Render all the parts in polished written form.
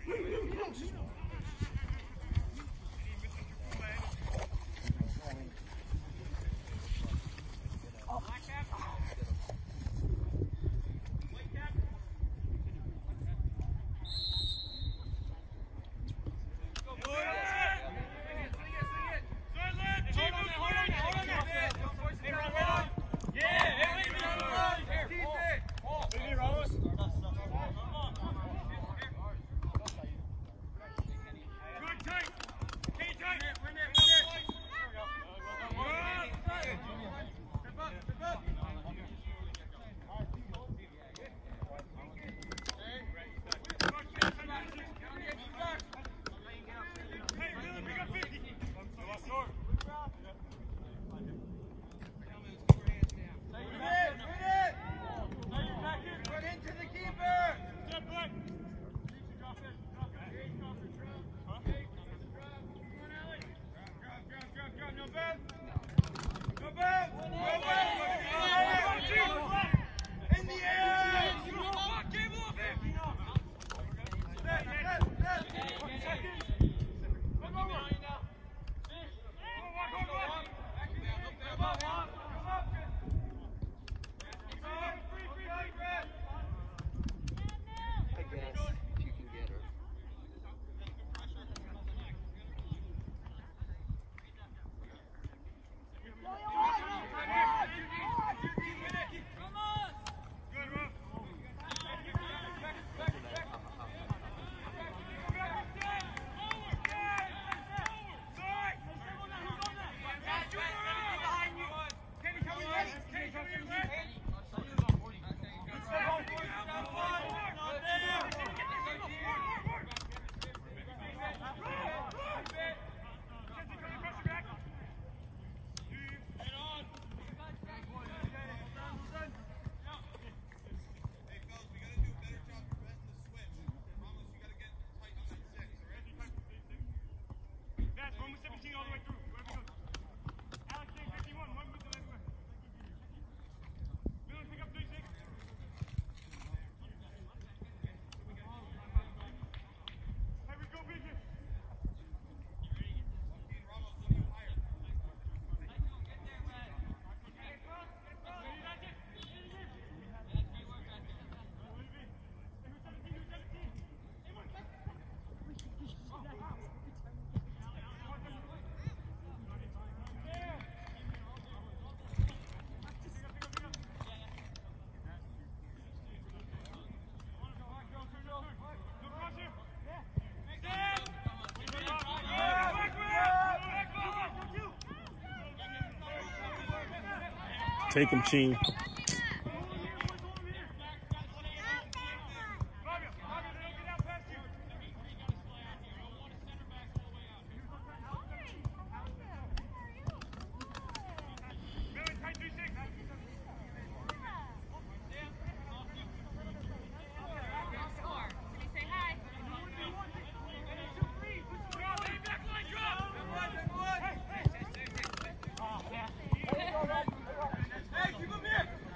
Take him, Cheen. Hey, keep him here!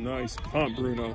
Nice punt, Bruno.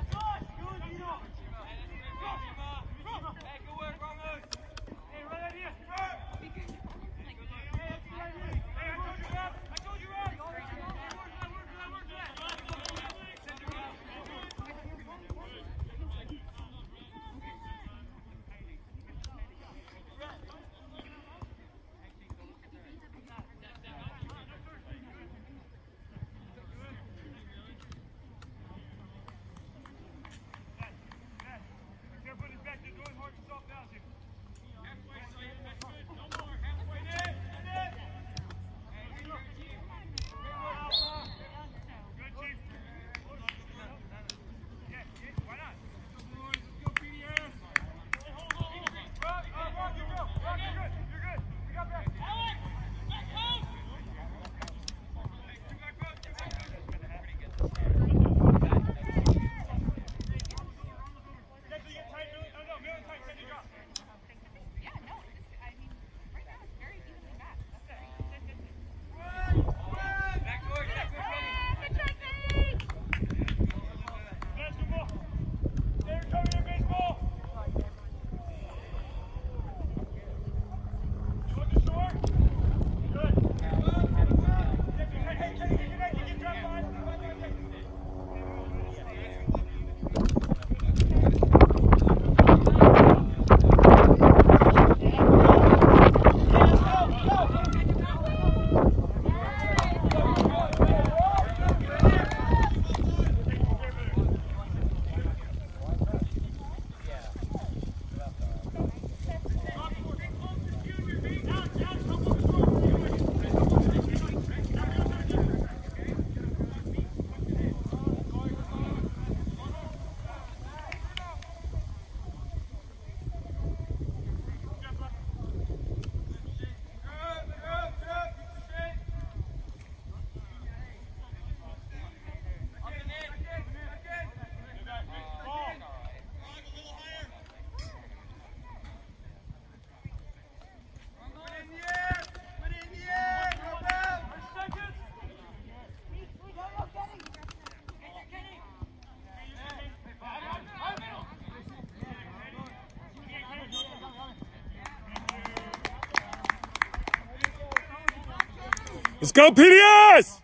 Let's go, PDS!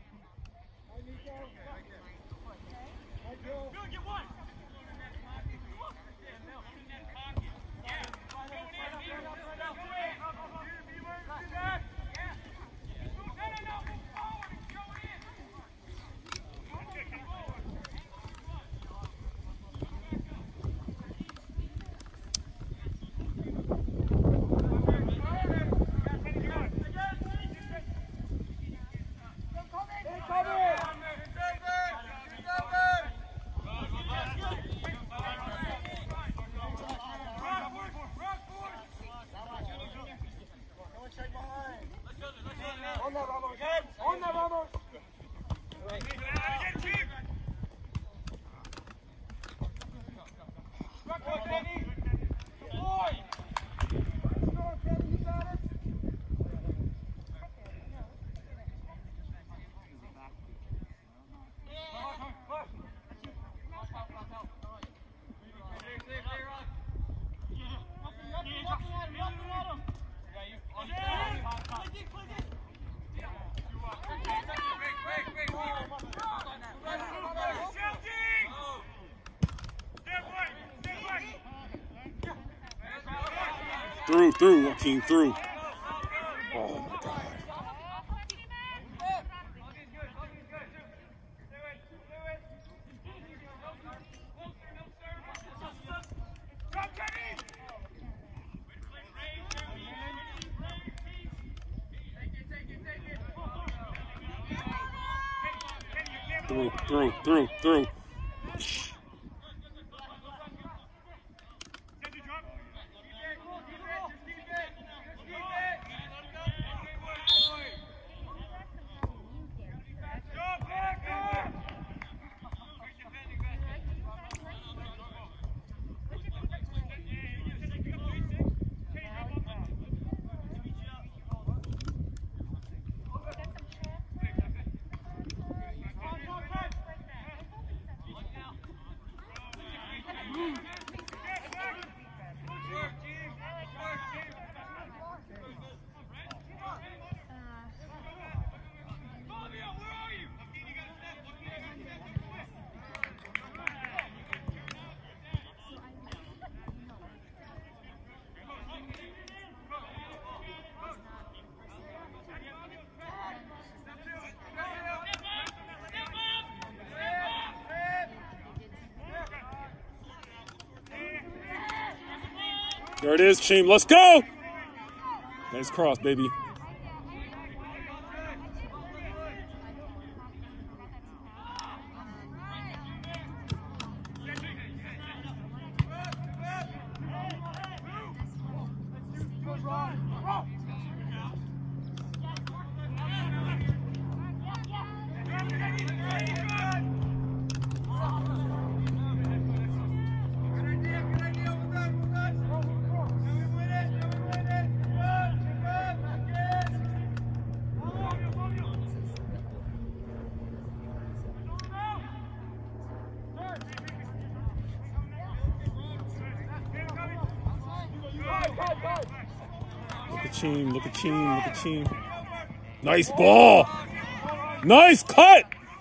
Through, Joaquin, through. Oh my God. Through. There it is, team. Let's go! Nice cross, baby. Look at team, look at team, look at team. Nice ball. Nice cut.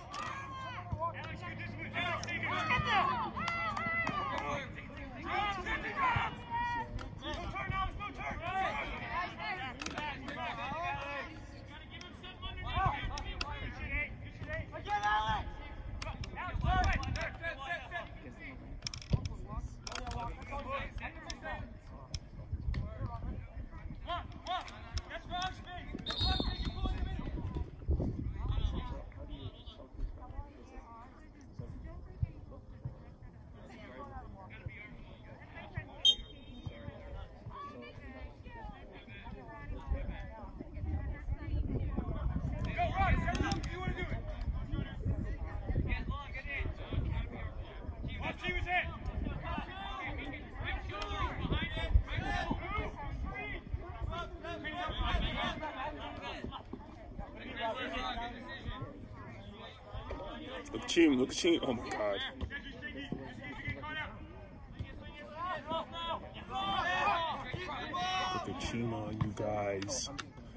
Look at team, look at team. Oh my God. Look at team on you guys.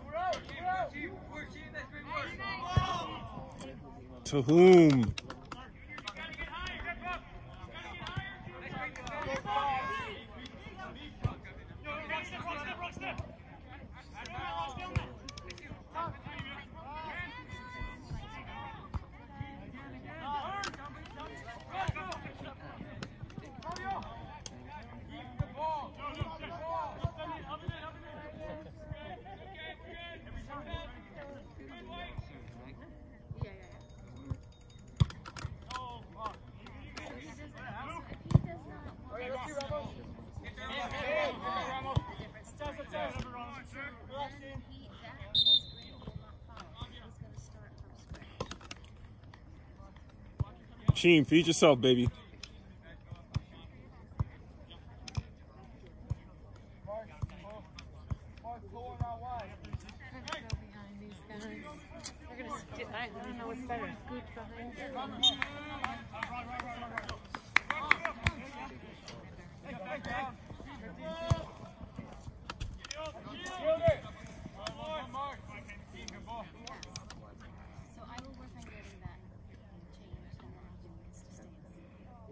To whom? Team, feed yourself, baby. I don't know what's better. Scoot behind them. So I will work on getting that changed, and then I'll do it to stay in sync.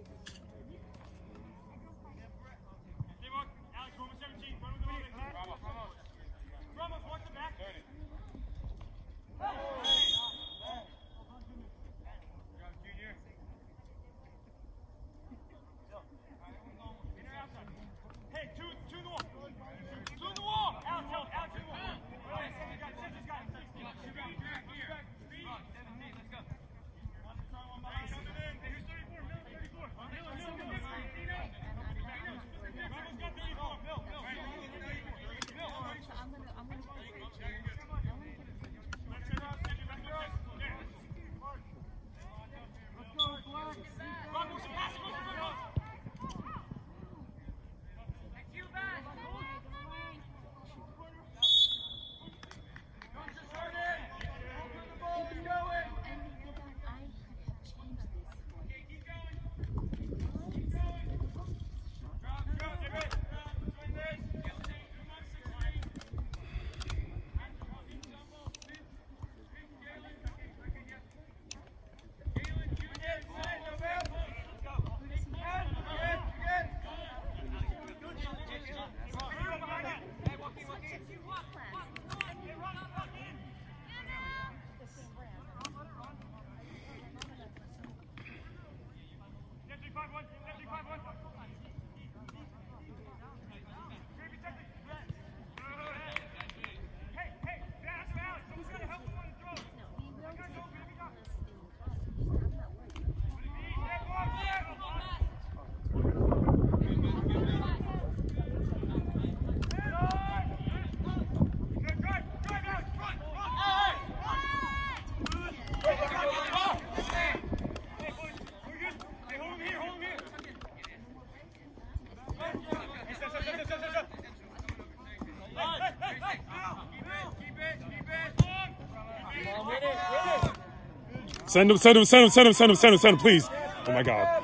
Send him, please. Oh my God.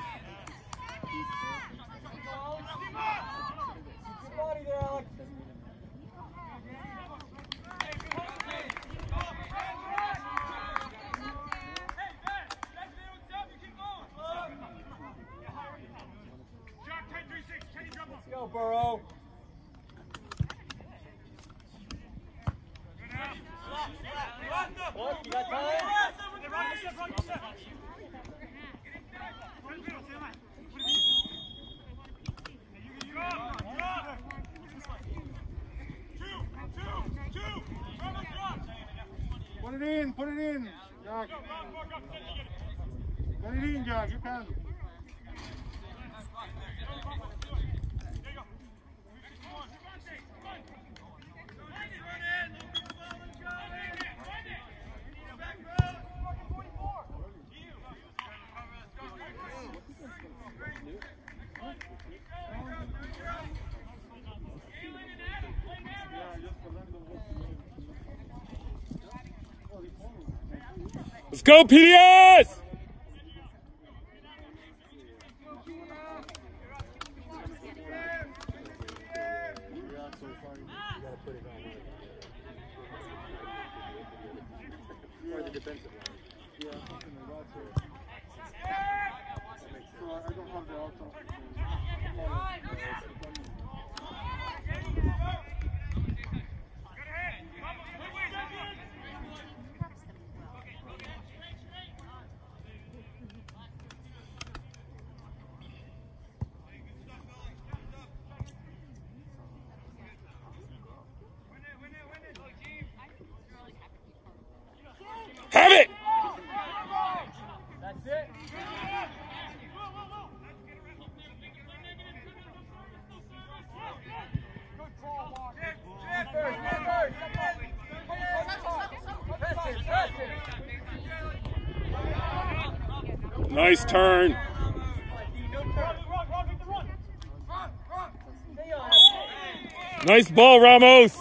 Go, Burrow. What? You got time? Put it in, Jack. Put it in, Jack, you can. Let's go, PDS! Have it! That's it. Nice turn. Nice ball, Ramos.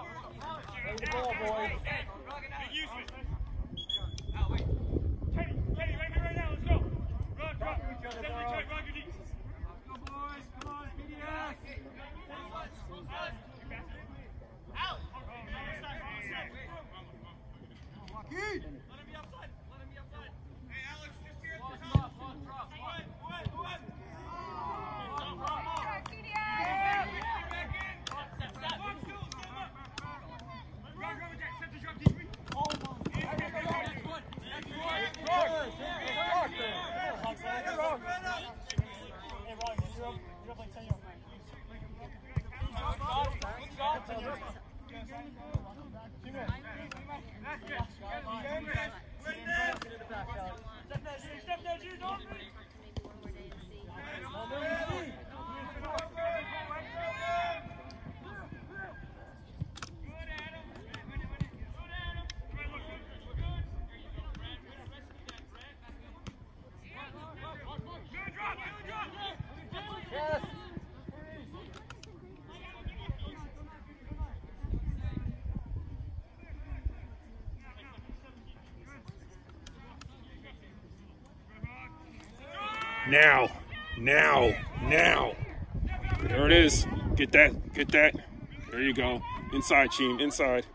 Now. There it is. Get that. There you go. Inside, team, inside.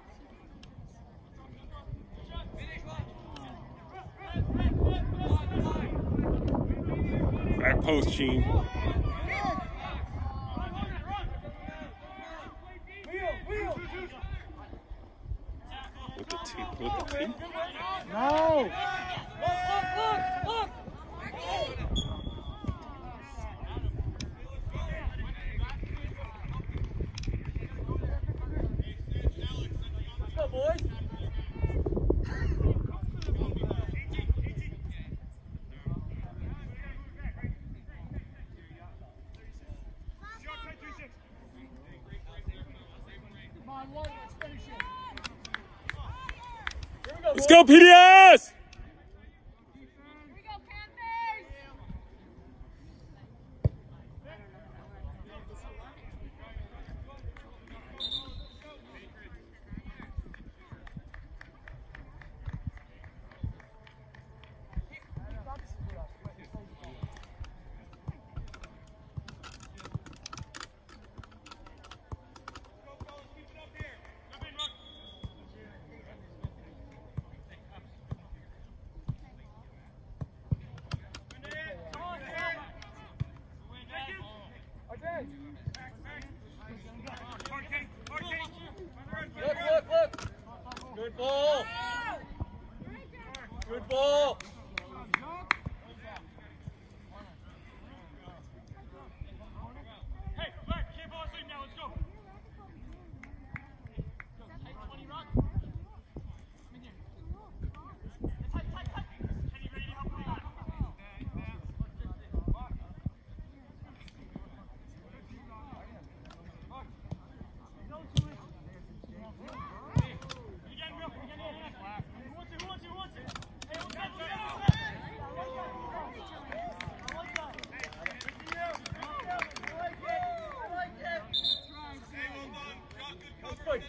Back post, team. Look at the team. No! Look! Boys. Let's go, PDS!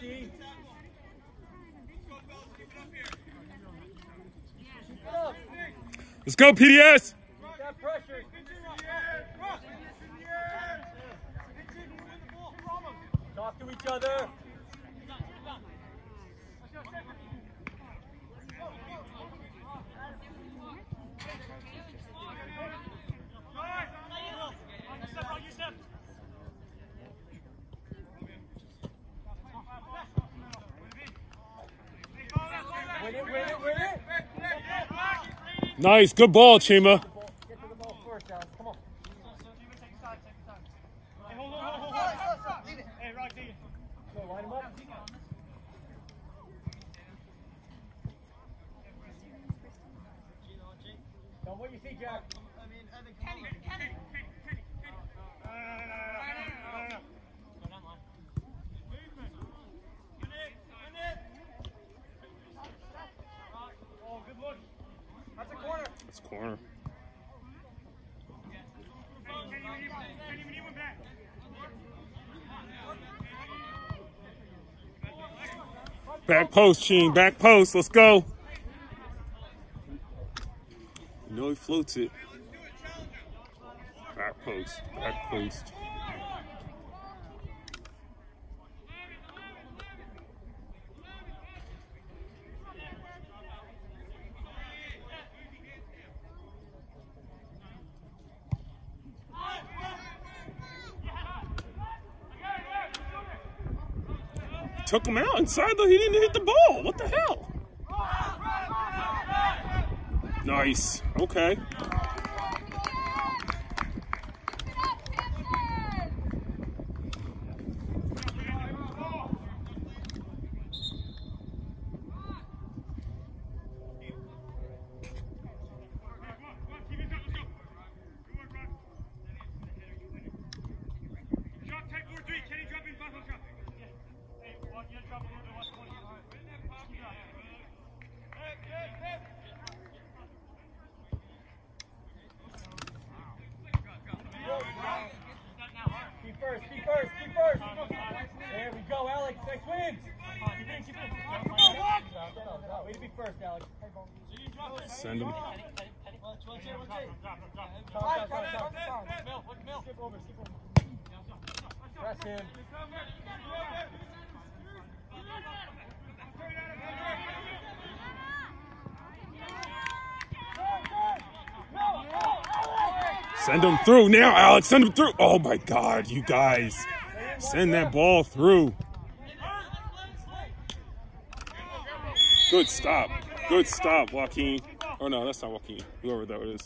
D. Keep it up. Let's go, PDS. That pressure. Talk to each other. Win it, win it, win it. Nice, good ball, Chima. Get to the ball first, Alex. Come on. Go, line him up. Tell him what you see, Jack. It's corner. Back post, Sheen. Back post. Let's go. You know he floats it. Back post. Back post. Took him out inside though. He didn't hit the ball. What the hell? Nice. Okay. Keep first. There we go, Alex. Next win. Keep in. Way to be first, Alex. Send him. Skip over. Press him. Send him through now, Alex. Send him through. Oh my God, you guys. Send that ball through. Good stop. Good stop, Joaquin. Oh no, that's not Joaquin. Whoever that is.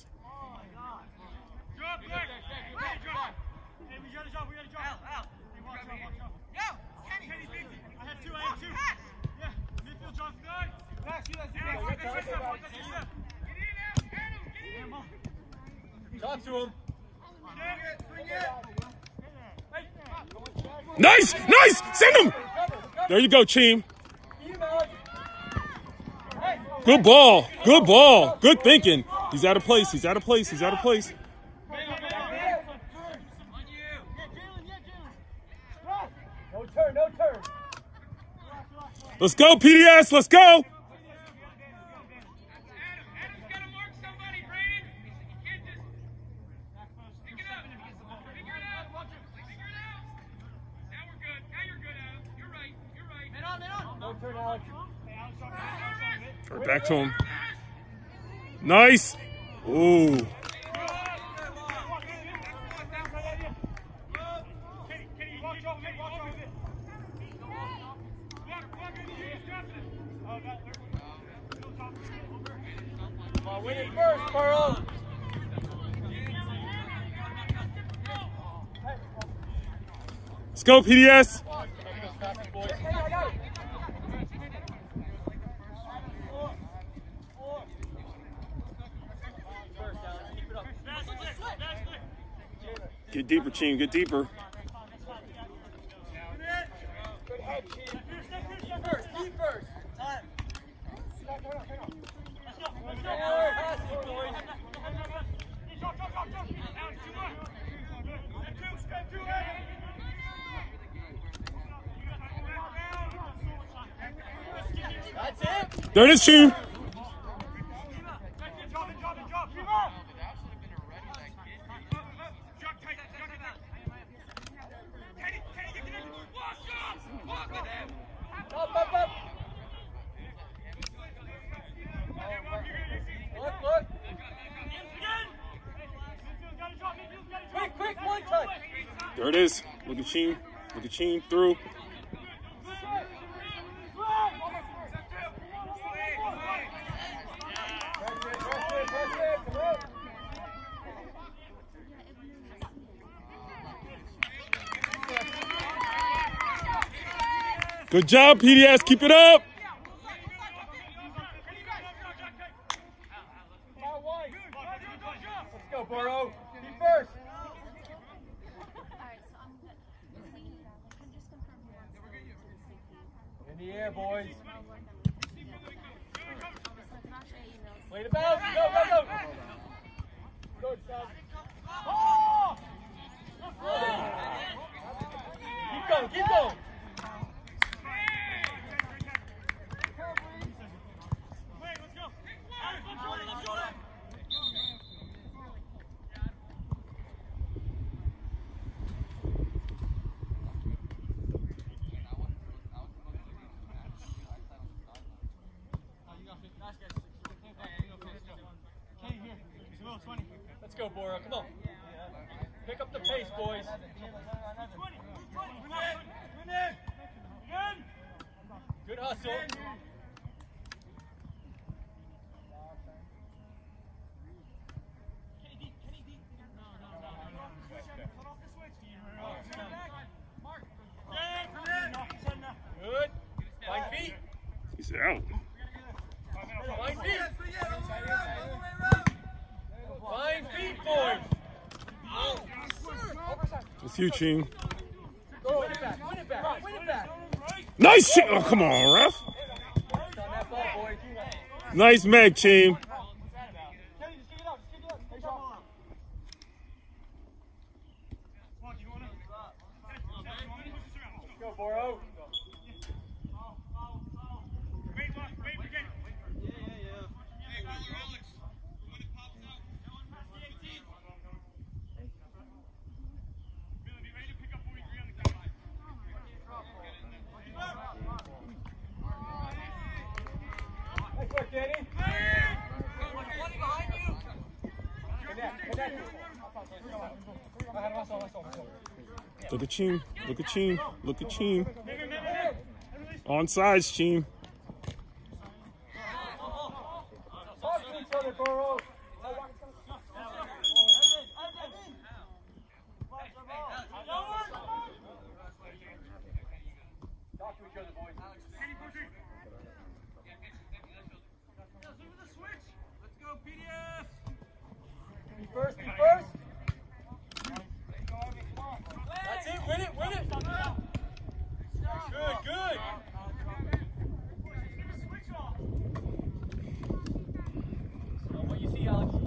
Talk to him. Nice! Send him! There you go, team. Good ball. Good thinking. He's out of place. No turn. Let's go, PDS. Let's go. Back to him. Nice. Ooh. Win it first, Pearl. Let's go, PDS. Get deeper, team. Get deeper. Good head, Chief. Keep first. There it is, team. There it is. Look at Sheen. Look at Sheen through. Good job, PDS. Keep it up. Let's go, Borough. Be first. In the air, boys. Play the bounce. Go, go, go. Good job. Oh! Keep going, keep going. Let's go, Bora. Come on. Pick up the pace, boys. Good hustle. Good. 5 feet. He's out. 5 feet. 5 feet, boys. It's you, Ching. Win it back. Win it back. Win it back. Nice shit. Oh, come on, ref. On that ball, boys. Nice Meg, team. Go, Boro. Nice work, Danny. Look at Ching. Look at Ching. Look at Ching. Onside, Ching. Talk to each other, Boro. Talk to each other, boys. Let's go, PDS! Be first, be first. That's it, win it, win it. Good, good. What you see, Alex?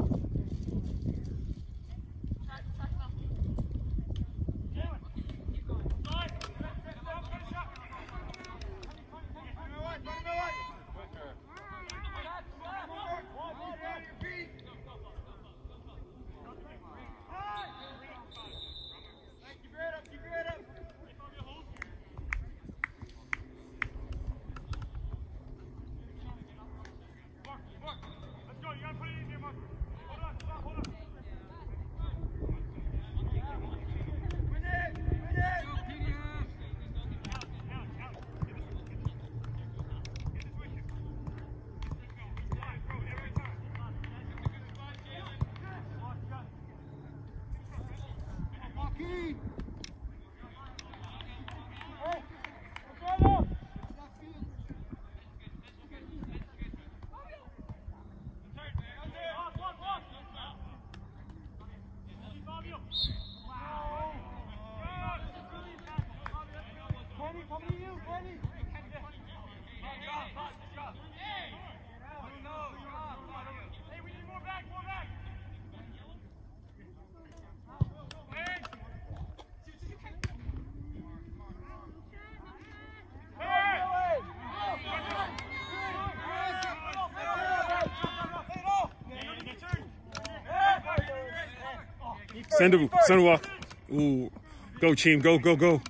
Send him walk. Ooh. Go, team. Go, go, go.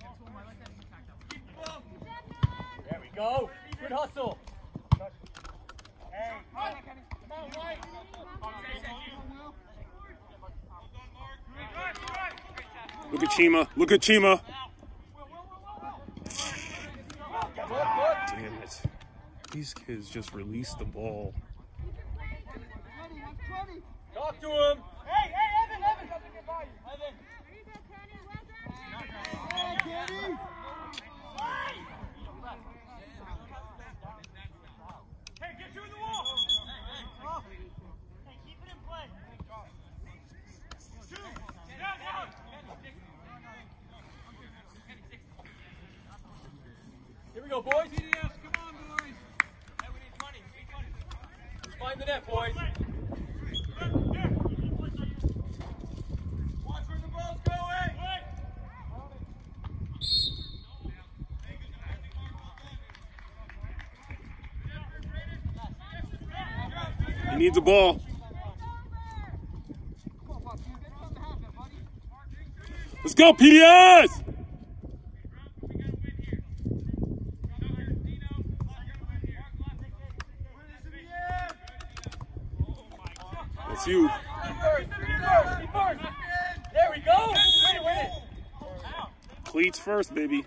There we go. Good hustle. Look at Chima. Look at Chima. Damn it. These kids just released the ball. Talk to him. Hey, Evan. Hey, get you in the wall. Hey, keep it in play. Down. Here we go, boys. PDS, come on, boys. Hey, we need 20. Let's find the net, boys. Watch where the ball's going. He needs a ball. Let's go, PDS! That's you. Keep first. There we go. Win it. Cleats first, baby.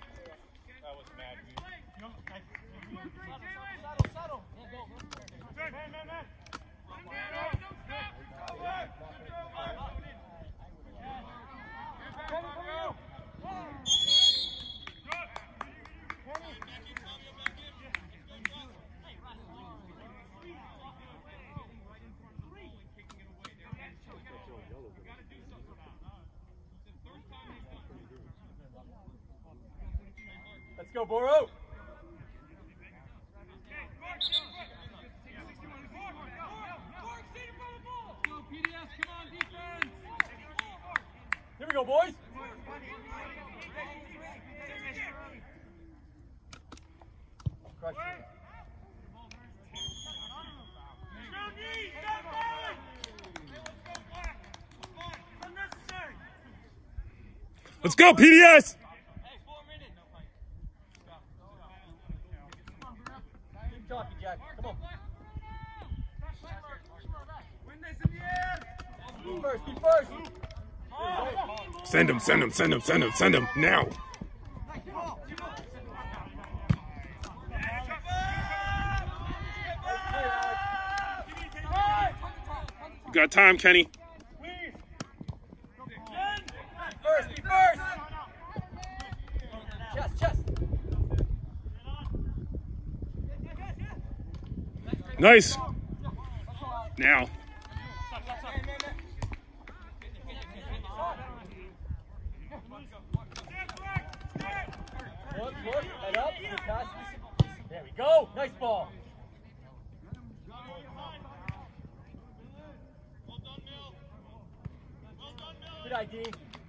Let's go, Boro. PDS, come on, defense. Here we go, boys. Crush it. Let's go, PDS! Keep talking, Jack. Come on. Win this in the air. Be first. Send him, now. You got time, Kenny. Be first. Chest. Nice. Now. Look, head up. Good pass. There we go. Nice ball. Good ID.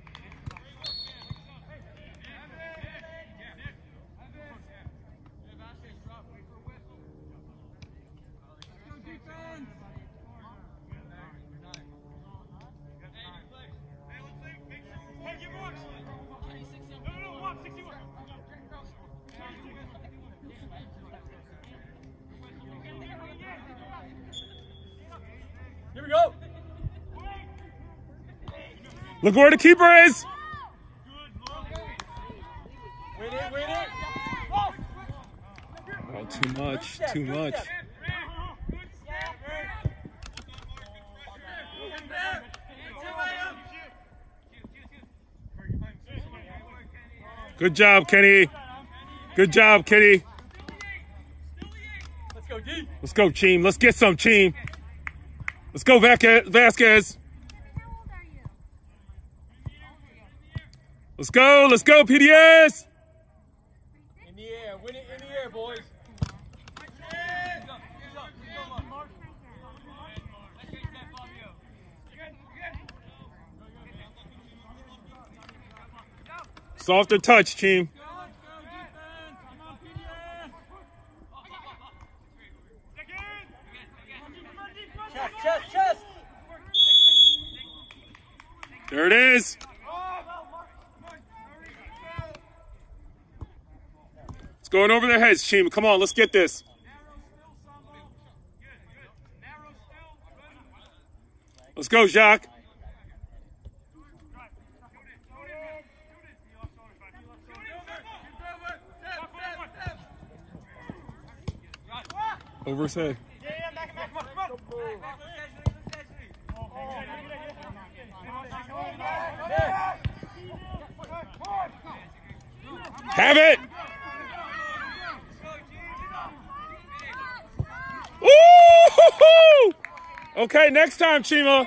Here we go. Look where the keeper is. Win it. Oh, too much. Good job, Kenny. Good job, Kenny. Let's go, D. Let's go, team. Let's get some, team. Let's go, Vasquez. Let's go, PDS. In the air. Win it in the air, boys. Softer touch, team. Chest. There it is. going over their heads, team. Come on, let's get this. Let's go, Jacques. Over his head. Have it! Woo-hoo-hoo! Okay, next time, Chima.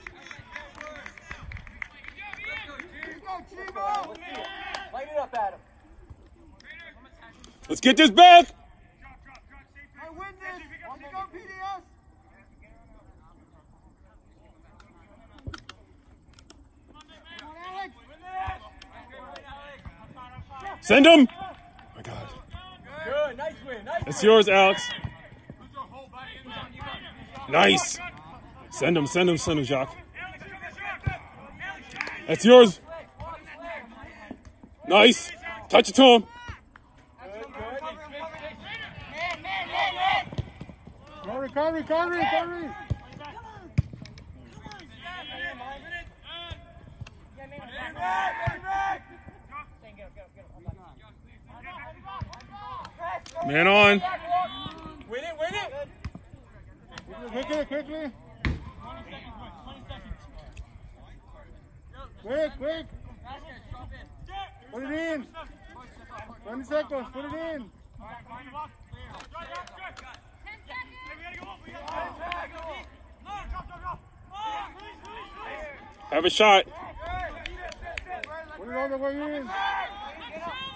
Light it up, Adam. Let's get this back. I win this. Let's go, PDS. Come on, Alex. Send him. Oh my God. Good, nice win. Nice It's win. yours, Alex. Nice. Send him, Jacques. That's yours. Nice. Touch it to him. Recovery. Man on. Win it. Quickly. Quick. Put it in. 20 seconds. Put it in. Have a shot. Put it all the way in.